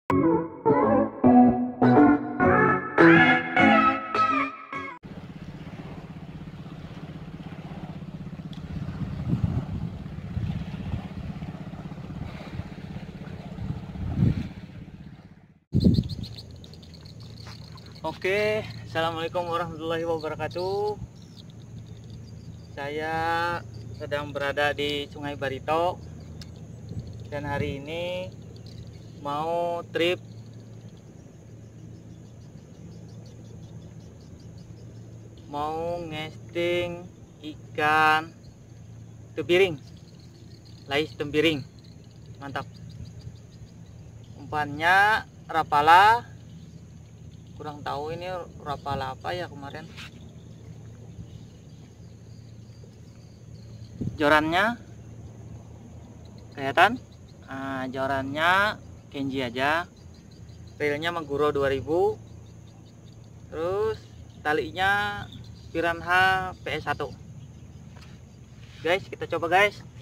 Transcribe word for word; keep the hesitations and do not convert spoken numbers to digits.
Oke, assalamualaikum warahmatullahi wabarakatuh. Saya sedang berada di Sungai Barito dan hari ini mau trip mau ngesting ikan tempiring, lais tempiring, mantap. Umpannya rapala, kurang tahu ini rapala apa ya kemarin. Jorannya kelihatan, nah, jorannya Kenji aja, reelnya Maguro dua ribu, terus talinya Piranha P S satu. Guys, kita coba guys.